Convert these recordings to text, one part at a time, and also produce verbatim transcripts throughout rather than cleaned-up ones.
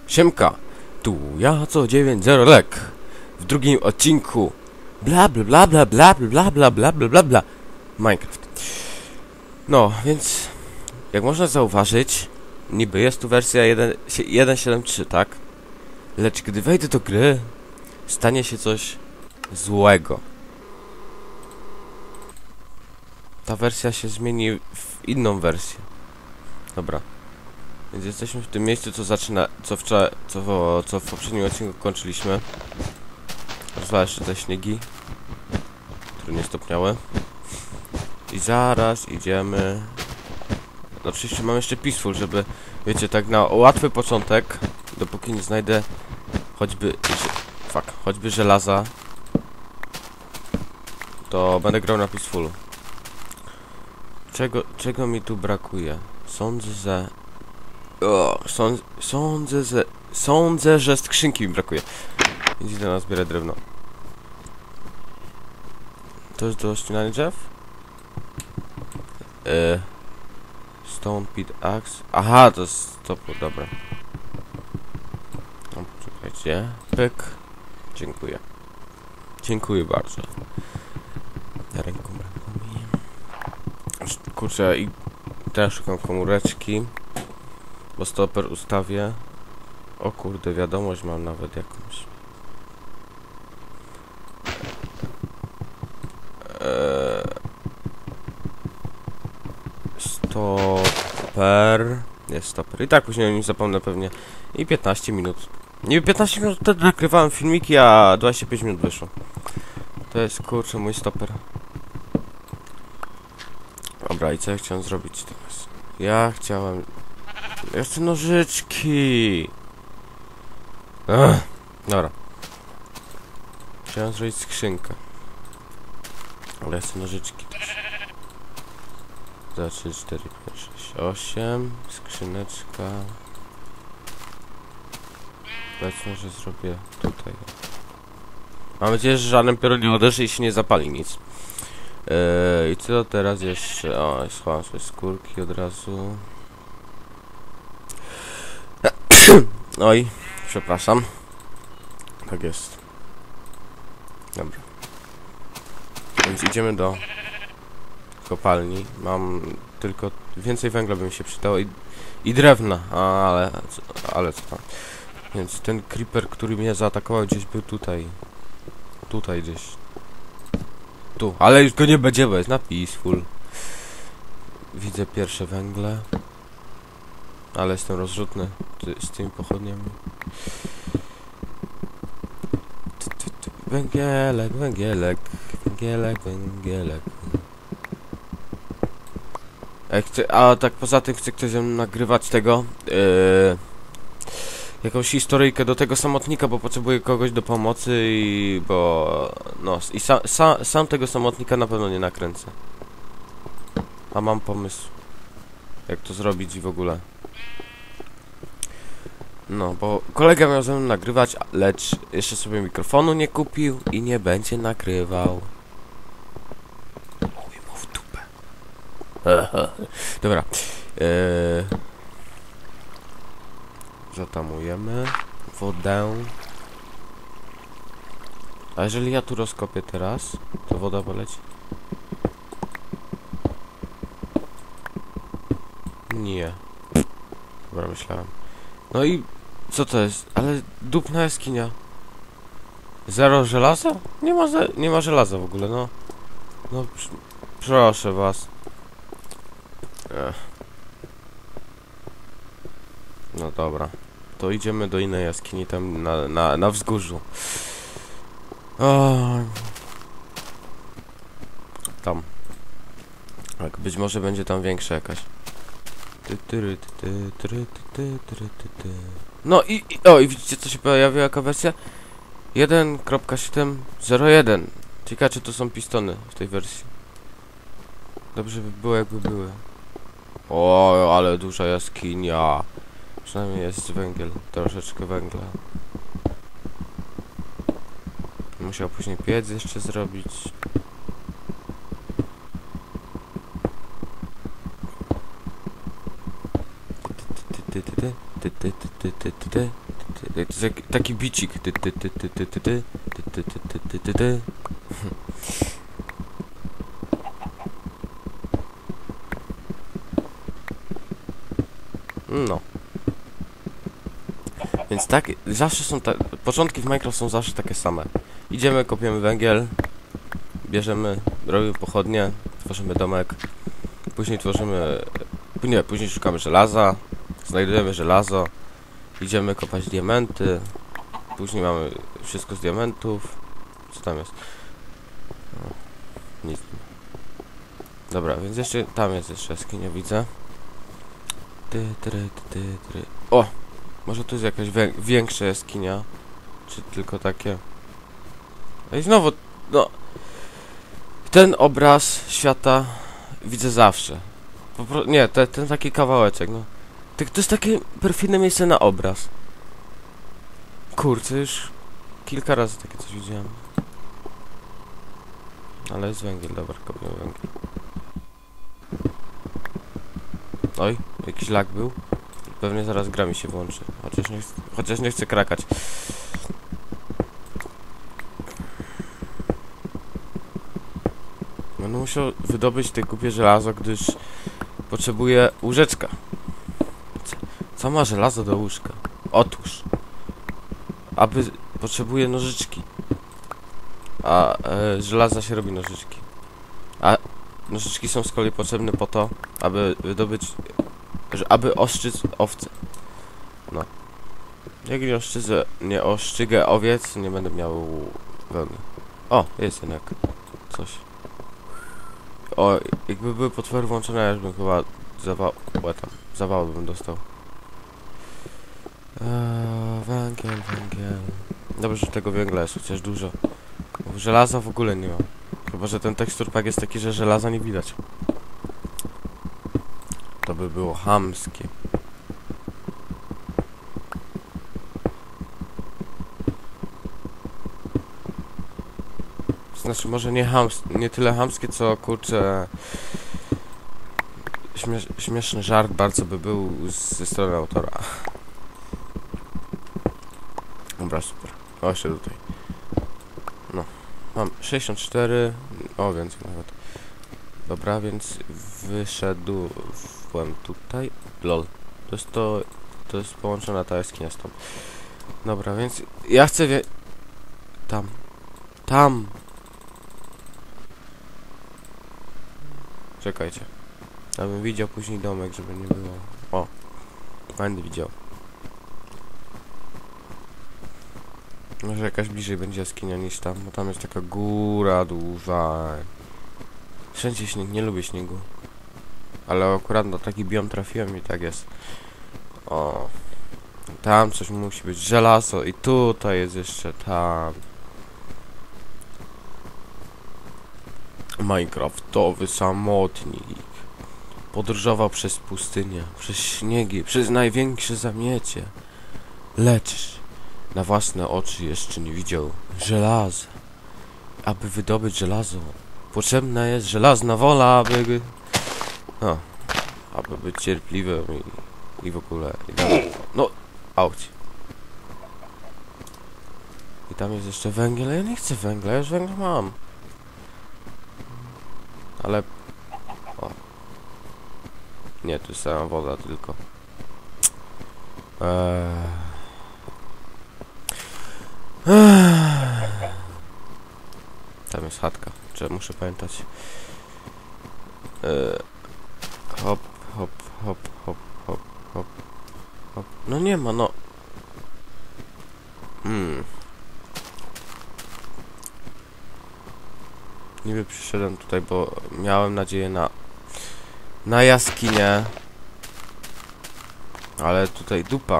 Siemka, tu ja co dziewięć zero lek w drugim odcinku bla bla bla bla bla bla bla bla bla bla bla Minecraft. No, więc jak można zauważyć, niby jest tu wersja jeden jeden siedem trzy, tak? Lecz gdy wejdę do gry, stanie się coś złego. Ta wersja się zmieni w inną wersję. Dobra. Więc jesteśmy w tym miejscu, co zaczyna, co wczoraj, co, co w poprzednim odcinku kończyliśmy. Rozwala jeszcze te śniegi, które nie stopniały. I zaraz idziemy. No oczywiście mam jeszcze peaceful, żeby, wiecie, tak na łatwy początek, dopóki nie znajdę choćby, fuck, choćby żelaza, to będę grał na peacefulu. Czego, czego mi tu brakuje? Sądzę, że... O, sąd, sądzę, że... Sądzę, że skrzynki mi brakuje. Więc idę na zbierę drewno. To jest do ścinania drzew? Eee... Stone Pit Axe. Aha, to jest topór, dobra. No, poczekajcie. Pyk. Dziękuję. Dziękuję bardzo. Ręką brakło mi. Kurczę, i teraz szukam komóreczki. Bo stoper ustawię. O kurde, wiadomość mam nawet jakąś. Eee... Stoper. Jest stoper. I tak później o nim zapomnę pewnie. I piętnaście minut. Nie, piętnaście minut wtedy nagrywałem filmiki, a dwadzieścia pięć minut wyszło. To jest, kurczę, mój stoper. Dobra, i co ja chciałem zrobić teraz? Ja chciałem... Ja chcę nożyczki! Ech, dobra. Chciałem zrobić skrzynkę. Ale ja chcę nożyczki też. dwa, trzy, cztery, pięć, sześć, osiem. Skrzyneczka. Powiedzmy, że zrobię tutaj. Mam nadzieję, że żaden piorun nie uderzy i się nie zapali nic. Yy, I co teraz jeszcze? O, schowam sobie skórki od razu. Oj, przepraszam. Tak jest. Dobra. Więc idziemy do kopalni. Mam tylko... Więcej węgla by mi się przydało i, i drewna. A, ale... Ale co tam. Więc ten creeper, który mnie zaatakował, gdzieś był tutaj. Tutaj gdzieś. Tu. Ale już go nie będzie, bo jest na peaceful. Widzę pierwsze węgle. Ale jestem rozrzutny z tymi pochodniami. Węgielek, węgielek, węgielek, węgielek. A, chcę, a tak poza tym chce ktoś ze mną nagrywać tego yy, jakąś historyjkę do tego samotnika, bo potrzebuję kogoś do pomocy i bo no i sa, sa, sam tego samotnika na pewno nie nakręcę. A mam pomysł, jak to zrobić i w ogóle. No, bo kolega miał ze mną nagrywać, lecz jeszcze sobie mikrofonu nie kupił i nie będzie nagrywał. Mój mu w dupę. Dobra. Eee... Zatamujemy wodę. A jeżeli ja tu rozkopię teraz, to woda poleci? Nie. Dobra, myślałem. No i co to jest? Ale dupna jaskinia. Zero żelaza? Nie ma, nie ma żelaza w ogóle, no. No, pr proszę was. Ech. No dobra. To idziemy do innej jaskini tam na, na, na wzgórzu. O. Tam. Tak, być może będzie tam większa jakaś. No i, i o i widzicie, co się pojawiła, jaka wersja? jeden siedem zero jeden. Ciekawe, czy to są pistony w tej wersji. Dobrze by było, jakby były. O, ale duża jaskinia. Przynajmniej jest węgiel, troszeczkę węgla. Musiał później piec jeszcze zrobić. To jest jak, taki bicik. Ty, ty, ty, ty, ty, ty, ty, ty, ty, ty, ty, ty, ty, ty. No. Więc tak, zawsze są te... Początki w Minecraft są zawsze takie same. Idziemy, kopiemy węgiel, bierzemy, robimy pochodnie, tworzymy domek, później tworzymy... Nie, później szukamy żelaza, znajdujemy żelazo, idziemy kopać diamenty, później mamy wszystko z diamentów. Co tam jest? No, nic. Dobra, więc jeszcze, tam jest jeszcze jaskinia, widzę. Ty, ty, ty, ty, ty. O! Może tu jest jakaś większa jaskinia? Czy tylko takie? No i znowu, no... Ten obraz świata widzę zawsze. Po pro... Nie, te, ten taki kawałeczek, no. To, to jest takie perfidne miejsce na obraz. Kurczę, już kilka razy takie coś widziałem. Ale jest węgiel, dobra, kopiemy węgiel. Oj, jakiś lag był. Pewnie zaraz gra mi się włączy. Chociaż nie, chociaż nie chcę krakać. Będę musiał wydobyć te głupie żelazo, gdyż potrzebuję łóżeczka. Co, co ma żelazo do łóżka? Otóż, aby potrzebuję nożyczki. A e, żelaza się robi nożyczki. A nożyczki są z kolei potrzebne po to, aby wydobyć, że, aby ostrzyc owce. No. Jak nie oszczydzę, nie oszczygę owiec, nie będę miał wełny. O, jest jednak coś. O, jakby były potwory włączone, ja już bym chyba zawał... tam, zawału bym dostał. Eee, węgiel, węgiel. Dobrze, że tego węgla jest chociaż dużo. Bo żelaza w ogóle nie ma. Chyba że ten tekstur pack jest taki, że żelaza nie widać. To by było chamskie. Znaczy może nie hams, nie tyle chamskie, co kurczę... Śmiesz, śmieszny żart bardzo by był ze strony autora. Dobra, super. O, jeszcze tutaj. No. Mam sześćdziesiąt cztery. O, więcej nawet. Dobra, więc wyszedłem tutaj. Lol. To jest to... To jest połączona ta jaskinia z tą. Dobra, więc ja chcę wie... Tam. Tam! Czekajcie. Ja bym widział później domek, żeby nie było... O! Będę widział. Może jakaś bliżej będzie jaskinia niż tam, bo tam jest taka góra duża. Wszędzie śnieg, nie lubię śniegu. Ale akurat na taki biom trafiłem i tak jest. O. Tam coś musi być. Żelazo i tutaj jest jeszcze tam. Minecraftowy samotnik. Podróżował przez pustynię, przez śniegi, przez największe zamiecie. Lecz na własne oczy jeszcze nie widział żelaza. Aby wydobyć żelazo, potrzebna jest żelazna wola, aby... No, aby być cierpliwym i, i w ogóle... I tam, no, auć. I tam jest jeszcze węgiel, ja nie chcę węgla, ja już węgla mam. Ale... O. Nie, tu jest sama woda tylko. Eee... Tam jest chatka, czy muszę pamiętać. Eee... Hop, hop, hop, hop, hop, hop, hop. No nie ma, no. Hmm. Niby przyszedłem tutaj, bo miałem nadzieję na... Na jaskinię. Ale tutaj dupa.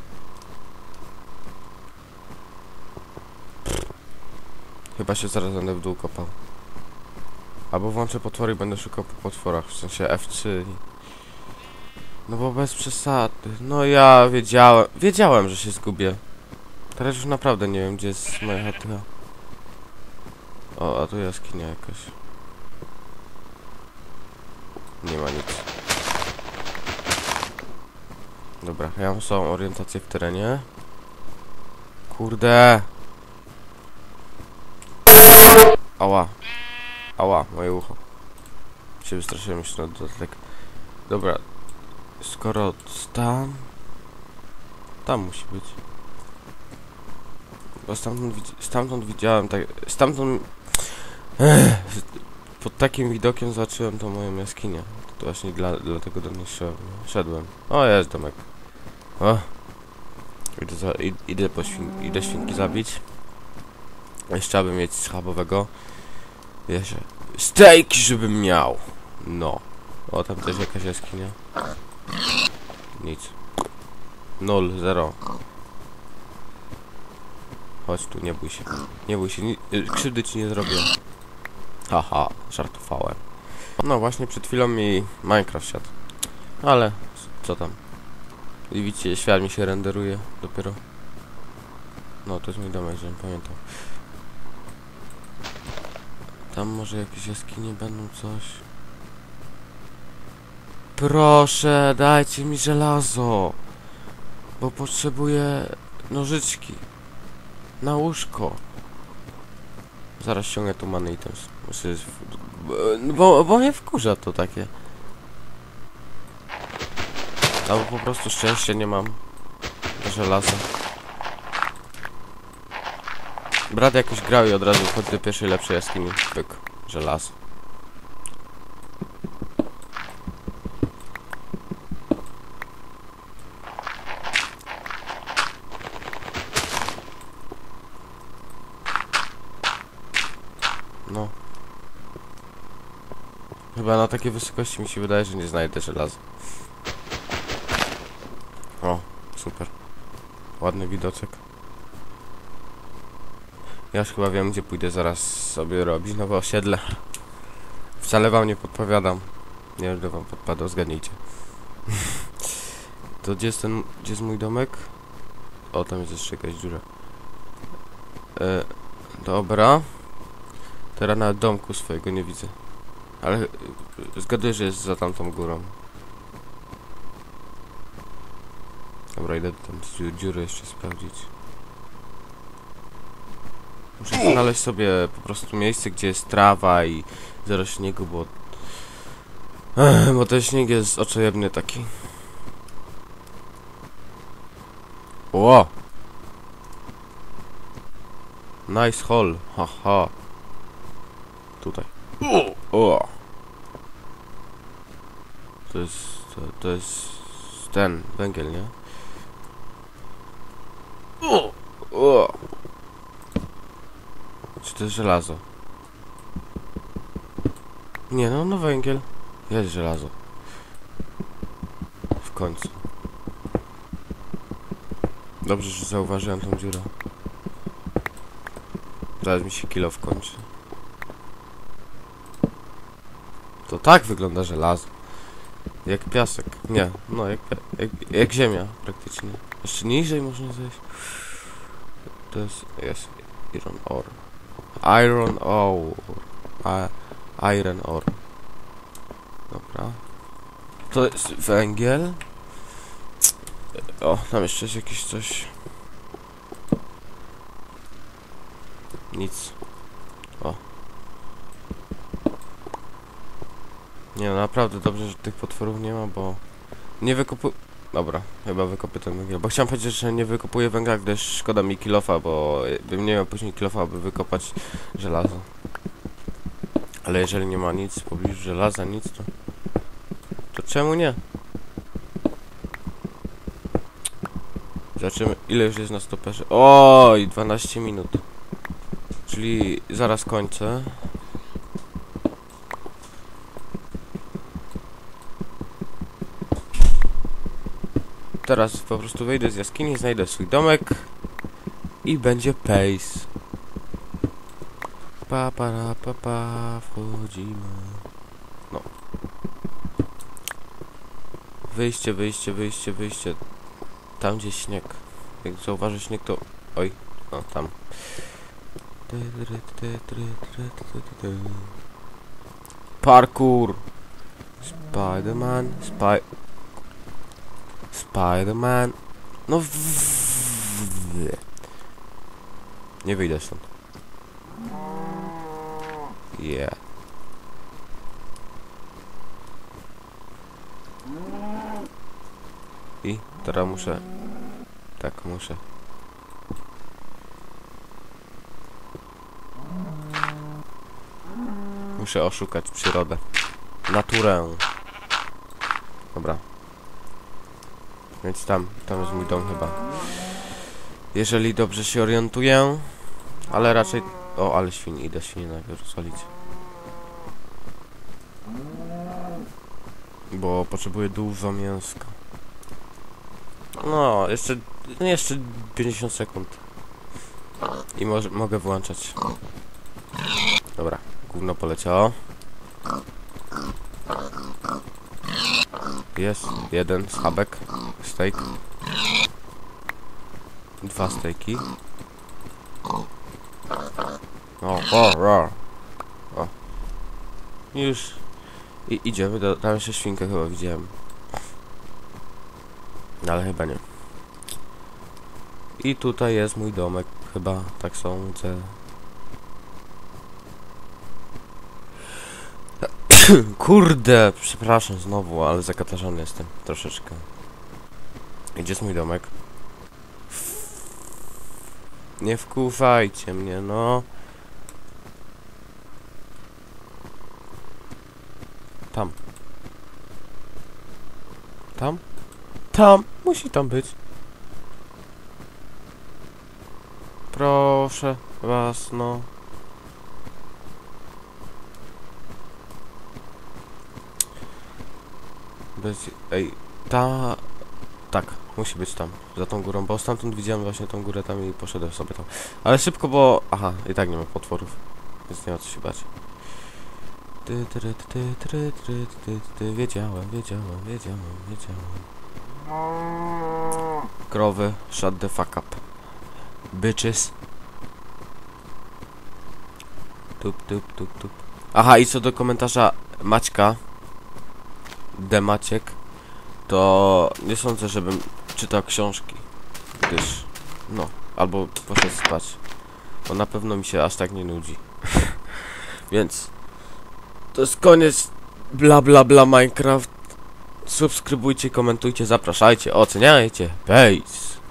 Chyba się zaraz będę w dół kopał. Albo włączę potwory i będę szukał po potworach, w sensie F trzy. No bo bez przesady. No ja wiedziałem, wiedziałem, że się zgubię. Teraz już naprawdę nie wiem, gdzie jest moja chatka. O, a tu jaskinia jakaś. Nie ma nic. Dobra, ja mam swoją orientację w terenie. Kurde. Ała. Ała, moje ucho. Się wystraszyłem jeszcze na dodatek. Dobra. Skoro tam... Tam musi być. Bo stamtąd, widz stamtąd widziałem tak... Stamtąd... Ech, pod takim widokiem zobaczyłem tą moją jaskinię. To właśnie dla, dlatego do niej szedłem. O, jest domek. O. Idę, za, id, idę, po świn, idę świnki zabić. Jeszcze aby mieć schabowego. Wiesz, steak, żebym miał. No. O, tam też jakaś jaskinia. Nic. Nul, zero. Chodź tu, nie bój się. Nie bój się, ni krzywdy ci nie zrobię. Haha, żartowałem. No właśnie przed chwilą mi Minecraft siadł. Ale, co tam? I widzicie, świat mi się renderuje dopiero. No, to jest mój domek, żebym pamiętał. Tam może jakieś jaskinie będą, coś. Proszę, dajcie mi żelazo. Bo potrzebuję nożyczki. Na łóżko. Zaraz ściągnę tu money items. Bo, bo mnie wkurza to takie. Albo po prostu szczęścia nie mam do żelaza. Brat jakoś grał i od razu wchodzi do pierwszej lepszej jaskini. Pyk, żelazo. No. Chyba na takiej wysokości mi się wydaje, że nie znajdę żelaza. O, super. Ładny widoczek. Ja już chyba wiem, gdzie pójdę zaraz sobie robić nowe osiedle. Wcale wam nie podpowiadam. Nie będę wam podpadał, zgadnijcie. To gdzie jest ten, gdzie jest mój domek? O, tam jest jeszcze jakaś dziura. E, dobra. Teraz nawet domku swojego nie widzę. Ale e, zgaduję, że jest za tamtą górą. Dobra, idę tam z dziury jeszcze sprawdzić. Muszę znaleźć sobie po prostu miejsce, gdzie jest trawa i zero śniegu, bo... Ech, bo ten śnieg jest oczojebny taki. O! Nice hole, haha. Tutaj. O! To jest... To, to jest... ten węgiel, nie? O! O! Czy to jest żelazo? Nie, no, no węgiel. Jest żelazo. W końcu. Dobrze, że zauważyłem tą dziurę. Zaraz mi się kilo wkończy. To tak wygląda żelazo. Jak piasek. Nie, no jak, jak, jak ziemia praktycznie. Jeszcze niżej można zejść. To jest... jest iron ore. Iron ore. I, iron ore. Dobra. To jest węgiel. O, tam jeszcze jest jakieś coś. Nic. O. Nie no, naprawdę dobrze, że tych potworów nie ma, bo... Nie wykopuję... Dobra, chyba wykopię ten węgiel. Bo chciałem powiedzieć, że nie wykopuję węgla, gdyż szkoda mi kilofa, bo bym nie miał później kilofa, aby wykopać żelazo. Ale jeżeli nie ma nic w pobliżu żelaza, nic, to... To czemu nie? Zobaczymy, ile już jest na stoperze. Oj, dwanaście minut. Czyli zaraz kończę. Teraz po prostu wyjdę z jaskini, znajdę swój domek i będzie pace. Pa, pa, pa, pa, wchodzimy. No. Wyjście, wyjście, wyjście, wyjście. Tam gdzie śnieg. Jak zauważy śnieg, to... Oj, no tam. Parkour. Spiderman, spy... Spiderman. No w... Nie wyjdę stąd. Yeah. I teraz muszę... Tak, muszę. Muszę oszukać przyrodę. Naturę. Dobra. Więc tam, tam jest mój dom chyba. Jeżeli dobrze się orientuję. Ale raczej... O, ale świnie, idę świnie najpierw rozwalić. Bo potrzebuję dużo mięska. No, jeszcze... Jeszcze pięćdziesiąt sekund. I może, mogę włączać. Dobra, gówno poleciało. Jest jeden schabek, steak. Dwa steaki. O, o, o. O. Już. I idziemy, do, tam jeszcze świnkę chyba widziałem. Ale chyba nie. I tutaj jest mój domek, chyba, tak sądzę. Kurde, przepraszam znowu, ale zakatarzony jestem troszeczkę. Gdzie jest mój domek? Nie wkuwajcie mnie, no. Tam. Tam? Tam! Musi tam być. Proszę was, no. Bez... Ej, ta... Tak, musi być tam, za tą górą, bo stamtąd widziałem właśnie tą górę tam i poszedłem sobie tam. Ale szybko, bo... Aha, i tak nie ma potworów, więc nie ma co się bać. Ty, ty, ty, ty, ty, ty, ty, ty, wiedziałem, wiedziałem, wiedziałem, wiedziałem. Krowy, shut the fuck up. Bitches. Tup, tup, tup, tup. Aha, i co do komentarza Maćka, D Maciek, to nie sądzę, żebym czytał książki, gdyż, no, albo poszedł spać, bo na pewno mi się aż tak nie nudzi. Więc to jest koniec bla bla bla Minecraft. Subskrybujcie, komentujcie, zapraszajcie, oceniajcie. Peace.